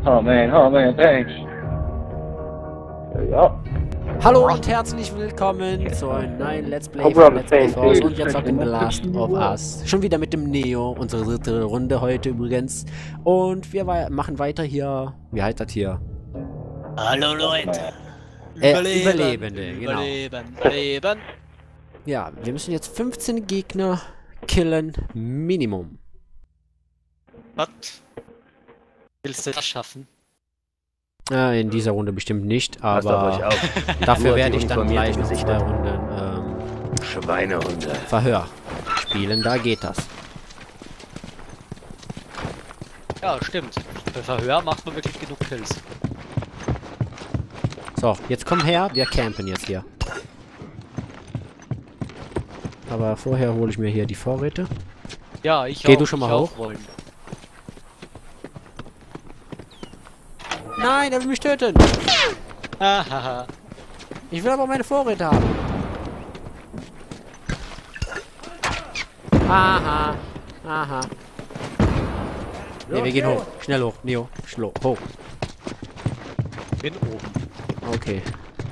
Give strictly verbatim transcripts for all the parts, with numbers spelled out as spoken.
Oh man, oh man, thanks. Ja. Hallo und herzlich willkommen zu einem neuen Let's Play von Let's Play Force und jetzt auch in The Last of Us. Schon wieder mit dem Neo, unsere dritte Runde heute übrigens. Und wir machen weiter hier, wie heißt das hier? Hallo Leute! Äh, Überleben, Überlebende, genau. Überleben, Überleben. Ja, wir müssen jetzt fünfzehn Gegner killen, Minimum. Was? Willst du das schaffen? Äh, in dieser Runde bestimmt nicht, Passt auf euch aber auf. dafür Nur werde die ich dann uniformierten gleich noch Gesichter. zwei Runden ähm, Schweinehunde. Verhör spielen, da geht das. Ja, stimmt. Bei Verhör macht man wirklich genug Kills. So, jetzt komm her, wir campen jetzt hier. Aber vorher hole ich mir hier die Vorräte. Ja, ich Geh auch, du schon mal ich auch hoch. wollen. Nein, er will mich töten! Hahaha. Ich will aber meine Vorräte haben. Aha. Aha. Ne, wir gehen hoch. Schnell hoch. Neo. Schlo hoch. Bin oben. Okay.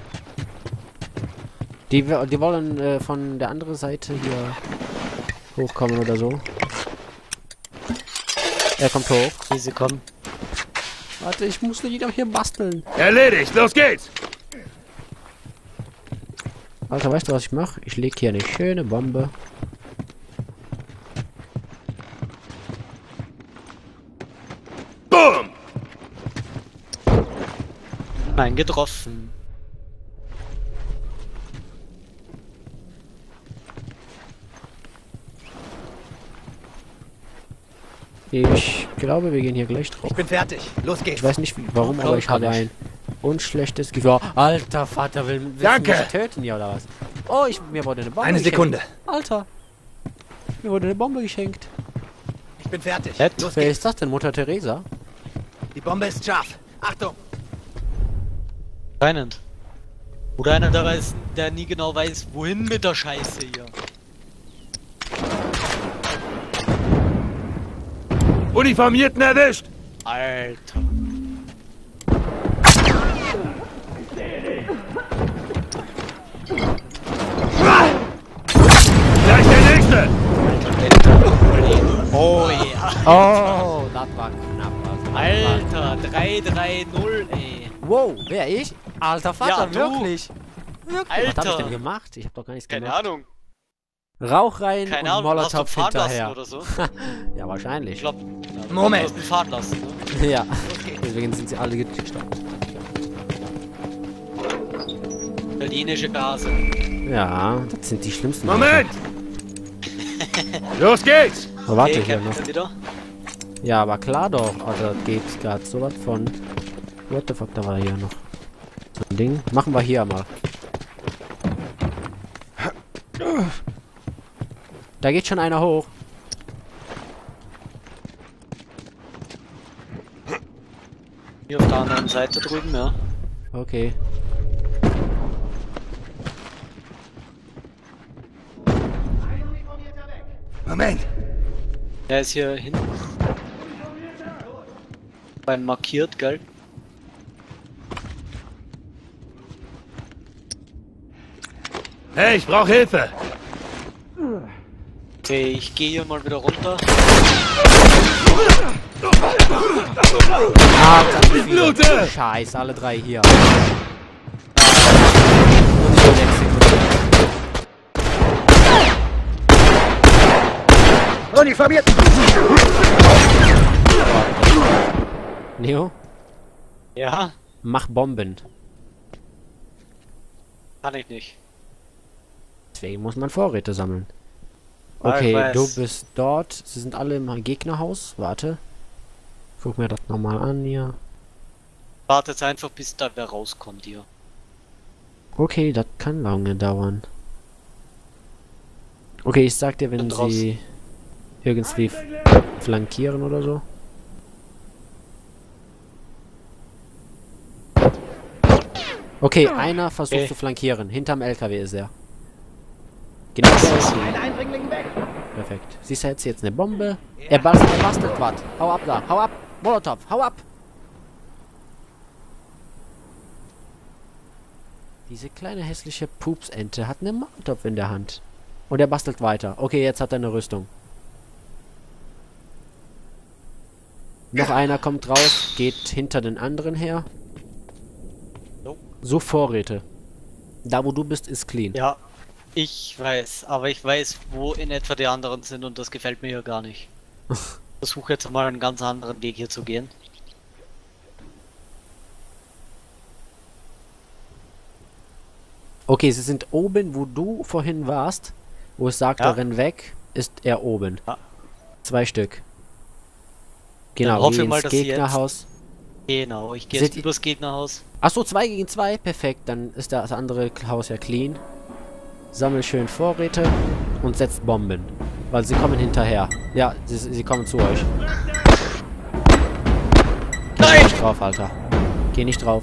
Die, die wollen äh, von der anderen Seite hier hochkommen oder so. Er kommt hoch. Diese kommen. Warte, ich muss wieder hier basteln. Erledigt, los geht's! Alter, weißt du, was ich mache? Ich lege hier eine schöne Bombe. Boom! Nein, getroffen. Ich glaube, wir gehen hier gleich drauf. Ich bin fertig. Los Ich geht's. weiß nicht wie, warum, aber ich habe ein unschlechtes Gefühl. Oh, alter Vater, will, willst Danke. du mich töten hier oder was? Oh, ich, mir wurde eine Bombe Eine geschenkt. Sekunde. Alter. Mir wurde eine Bombe geschenkt. Ich bin fertig. Nett. Los Wer geht's. ist das denn? Mutter Teresa? Die Bombe ist scharf. Achtung. Anscheinend. Oder einer, der weiß, der nie genau weiß, wohin mit der Scheiße hier. Uniformierten erwischt! Alter. Gleich der nächste! Oh ja. Oh, das war knapp. Also. Alter, drei drei null, ey. Wow, wer ich? Alter Vater, Ja, du. wirklich. Wirklich? Was habe ich Alter. denn gemacht? Ich habe doch gar nichts Keine gemacht. Ahnung. Rauch rein Keine und Ahnung, hast du Molotow fahren lassen hinterher. oder so? Ja, wahrscheinlich. Ich glaub, Moment. Du hast ihn fahren lassen, ne? Ja, Los geht's. deswegen sind sie alle gestorben. Italienische Gase. Ja, das sind die schlimmsten. Moment! Los geht's! Oh, warte Okay, hier kämpfen noch. wir wieder. Ja, aber klar doch. Also geht gerade so was von. What the fuck, da war hier noch so ein Ding. Machen wir hier mal. Da geht schon einer hoch. Hier auf der anderen Seite drüben, ja. Okay. Moment. Der ist hier hinten. Beim markiert, gell? Hey, ich brauche Hilfe! Okay, ich gehe hier mal wieder runter. Ah, das ist viele. Blute! Scheiß, alle drei hier. Uniformiert. Neo, Ja, mach Bomben. kann ich nicht. Deswegen muss man Vorräte sammeln. Ah, ich Okay, weiß. du bist dort. Sie sind alle im Gegnerhaus. Warte. Guck mir das nochmal an hier. Wartet einfach, bis da wer rauskommt hier. Okay, das kann lange dauern. Okay, ich sag dir, wenn Bin draußen. sie irgendwie f- flankieren oder so. Okay, einer versucht Okay. zu flankieren. Hinterm L K W ist er. Genau. Ein Eindringling weg. Perfekt. Siehst du jetzt, jetzt eine Bombe? Er bastelt, er bastelt was. Hau ab da, hau ab. Molotow, hau ab. Diese kleine hässliche Pupsente hat einen Molotow in der Hand. Und er bastelt weiter. Okay, jetzt hat er eine Rüstung. Noch einer kommt raus, geht hinter den anderen her. So Vorräte. Da wo du bist, ist clean. Ja, ich weiß, aber ich weiß, wo in etwa die anderen sind und das gefällt mir hier gar nicht. Ich versuche jetzt mal einen ganz anderen Weg hier zu gehen. Okay, sie sind oben, wo du vorhin warst. Wo es sagte, Ja. renn weg, ist er oben. Ja. Zwei Stück. Dann Genau, hoffe geh ich mal, ins dass sie Gegnerhaus. Genau, ich gehe Seht jetzt ihr- übers Gegnerhaus. Achso, zwei gegen zwei, perfekt. Dann ist das andere Haus ja clean. Sammel schön Vorräte und setzt Bomben. Weil sie kommen hinterher. Ja, sie, sie kommen zu euch. Geh Nein! nicht drauf, Alter. Geh nicht drauf.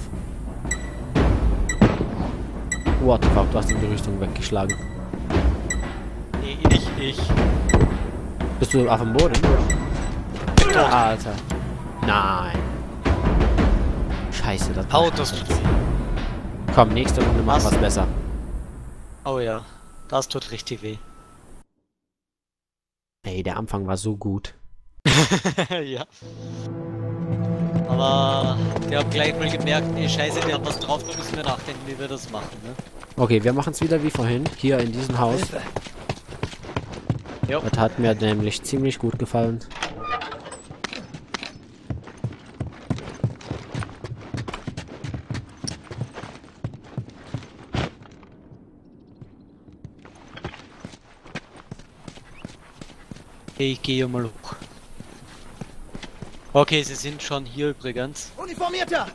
What the fuck, du hast ihm die Rüstung weggeschlagen. Nee, nicht ich. Bist du auf dem Boden? Alter. Nein. Scheiße, das Haut das tut weh. Komm, nächste Runde machen Was? wir's besser. Oh ja, das tut richtig weh. Ey, der Anfang war so gut. Ja. Aber wir haben gleich mal gemerkt, ey scheiße, wir haben was drauf, da müssen wir nachdenken, wie wir das machen, ne? Okay, wir machen es wieder wie vorhin. Hier in diesem Haus. Hilfe. Jo. Das hat mir nämlich ziemlich gut gefallen. Okay, ich gehe mal hoch. Okay, sie sind schon hier übrigens. Uniformierter!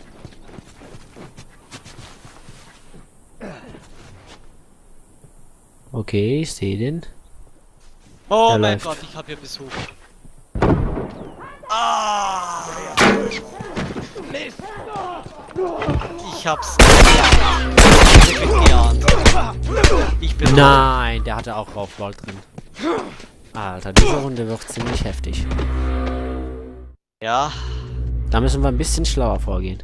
Okay, ich sehe den. Oh Er mein läuft. Gott, ich habe hier Besuch. Ah! Ich hab's geahnt. Ich bin geahnt. Ich bin Nein, der hatte auch Raufball drin. Alter, diese Runde wird ziemlich heftig. Ja, Da müssen wir ein bisschen schlauer vorgehen.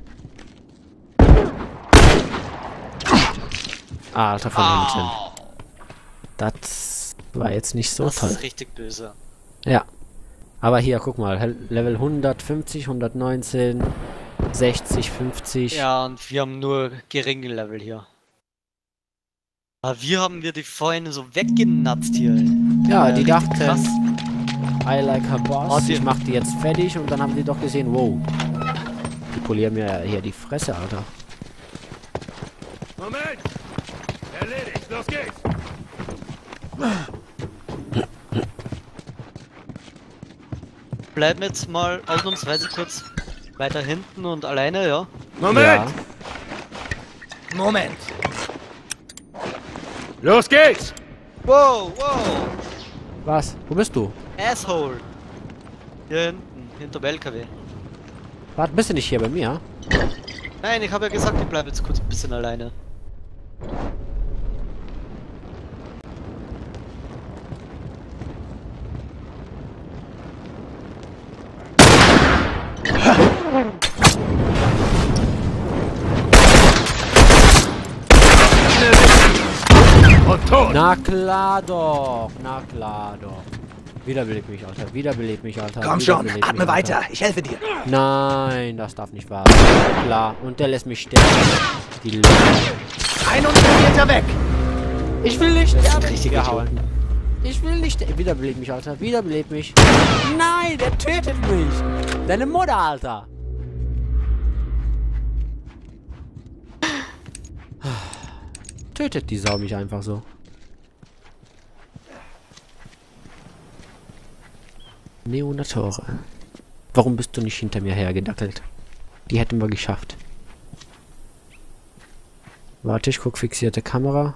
Alter, von hinten. au, Das war jetzt nicht so das toll. ist richtig böse. Ja. Aber hier, guck mal. Hel- Level hundertfünfzig, hundertneunzehn, sechzig, fünfzig. Ja, und wir haben nur geringe Level hier. Aber wie haben wir die vorhin so weggenatzt hier? Ja, die richtig dachten, krass. I like her boss. Oh, die- Ich mach die jetzt fertig und dann haben die doch gesehen, wow. Die polieren mir ja hier die Fresse, Alter. Moment! Erledigt, los geht's! Bleiben jetzt mal ausnahmsweise kurz weiter hinten und alleine, ja? Moment! Ja. Moment. Los geht's! Wow, wow! Was? Wo bist du? Asshole! Hier hinten, hinterm L K W. Warte, bist du nicht hier bei mir? Nein, ich habe ja gesagt, ich bleibe jetzt kurz ein bisschen alleine. Und tot! Na klar doch. Na klar doch. Wiederbelebt mich, Alter. Wiederbelebt mich, Alter. Komm schon, Wiederbelebt atme mich, Alter. weiter. Ich helfe dir. Nein, das darf nicht wahr sein. Klar. Und der lässt mich sterben. Die Lüge. Ein Uniformierter weg. Ich will nicht sterben. richtig gehauen. Ich will nicht sterben. Wiederbelebt mich, Alter. Wiederbelebt mich. Nein, der tötet mich. Deine Mutter, Alter. Tötet die Sau mich einfach so. Neonatore. Warum bist du nicht hinter mir hergedackelt? Die hätten wir geschafft. Warte, ich guck fixierte Kamera.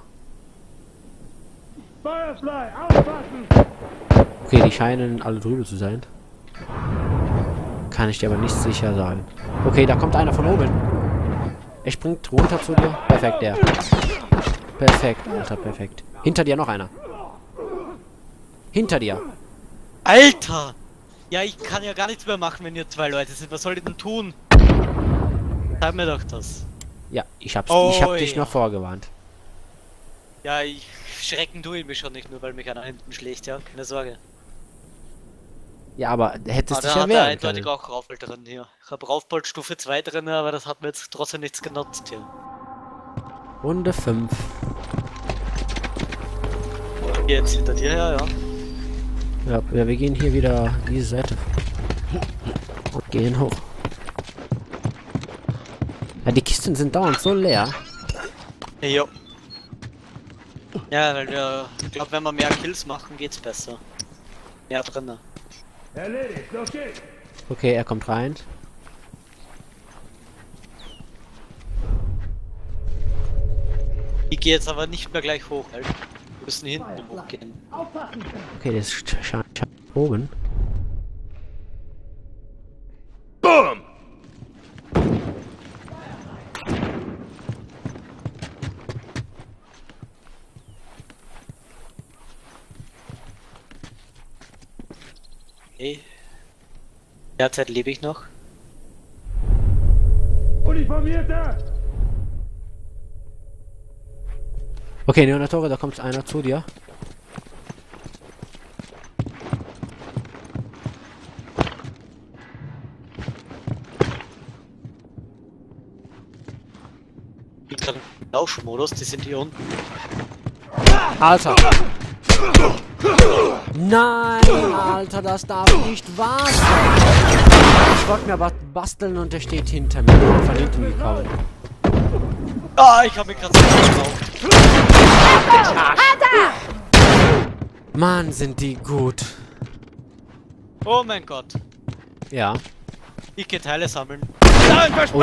Firefly, aufpassen! Okay, die scheinen alle drüber zu sein. Kann ich dir aber nicht sicher sagen. Okay, da kommt einer von oben. Er springt runter zu dir. Perfekt, der. Perfekt, Alter, perfekt. Hinter dir noch einer. Hinter dir. Alter! Ja, ich kann ja gar nichts mehr machen, wenn ihr zwei Leute sind. Was soll ich denn tun? Sag mir doch das. Ja, ich hab's, Oh, ich hab dich ja. noch vorgewarnt. Ja, ich schrecken tue ich mich schon nicht, nur weil mich einer hinten schlägt, ja, keine Sorge. Ja, aber hättest Ah, dich da ja hat er wehren eindeutig können. auch Raufel drin hier. Ich hab Raufbold Stufe zwei drin, aber das hat mir jetzt trotzdem nichts genutzt hier. Runde fünf. Hier jetzt hinter dir her, ja. Ja, ja, wir gehen hier wieder diese Seite. Und gehen hoch. Ja, die Kisten sind dauernd so leer. Jo. Ja, weil wir, ich glaube, wenn wir mehr Kills machen, geht's besser. Mehr drinnen. Erledigt, los geht's! Okay, er kommt rein. Ich gehe jetzt aber nicht mehr gleich hoch, Alter. Wir müssen hinten hochgehen. Okay, das ist sch- sch- sch- oben. Boom! Okay. Derzeit lebe ich noch. Uniformierter! Okay, Neonatore, da kommt einer zu dir. Ich bin gerade im Lauschmodus, die sind hier unten. Alter! Nein, Alter, das darf nicht wahr sein! Ich wollte mir was basteln und der steht hinter mir. Von hinten gekommen. Ah, ich hab mich gerade so gekauft. Mann, sind die gut. Oh mein Gott. Ja. Ich geh Teile sammeln. Nein, Und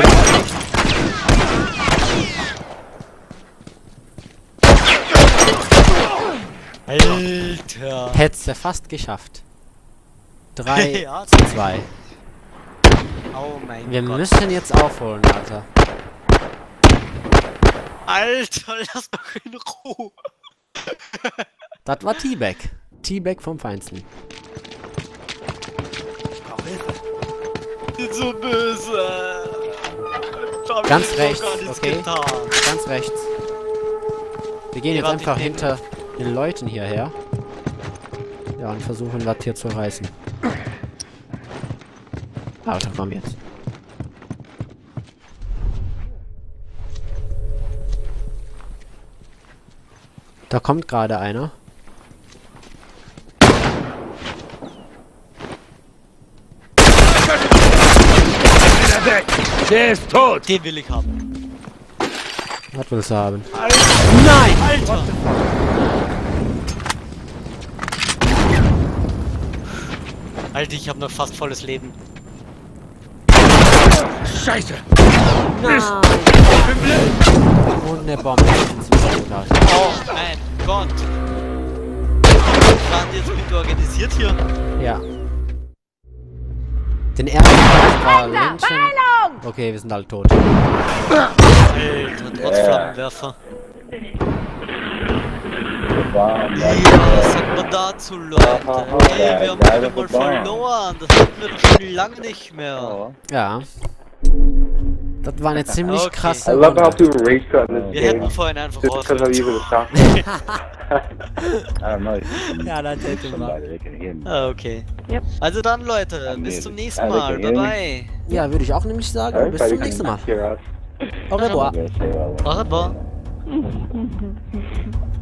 Alter. hätt's er fast geschafft. Drei Ja, zu zwei. Oh mein Wir Gott. müssen jetzt aufholen, Alter. Alter, lass doch in Ruhe. Das war T-Bag. T-Bag vom Feinsten. Die sind so böse. Das hab ich Ganz doch rechts, gar nichts okay. getan. Ganz rechts. Wir gehen Nee, jetzt warte, einfach ich nehme- hinter den Leuten hierher. Ja, und versuchen das hier zu reißen. Alter, komm jetzt. Da kommt gerade einer. Wieder weg! Der ist tot! Den will ich haben. Was willst du haben? Nein! Alter! Alter, ich habe noch fast volles Leben. Scheiße! Nein! Ich bin blind! Und eine Bombe ins Luftglas. Oh mein Gott! Waren die jetzt gut organisiert hier? Ja. Den ersten war Ländchen. Okay, wir sind alle tot. Alter, trotz Flammenwerfer. Ja, was sagt man dazu, Leute? Ey, wir haben wieder mal verloren. Das hatten wir doch schon lange nicht mehr. Ja. Das war eine ziemlich Okay. krasse I love how Runde. people race to in this Wir game hätten vorhin einfach just because I rausgehen. use it as a I don't know. Ja, das hätte man. Somebody they can hear me. Ah, okay. Also dann, Leute, bis zum nächsten Ja, Mal. wir Bye gehen. bye. Ja, würde ich auch nämlich sagen. Bis zum nächsten Mal. Hear us. Au revoir. I'm gonna say, well, Au revoir.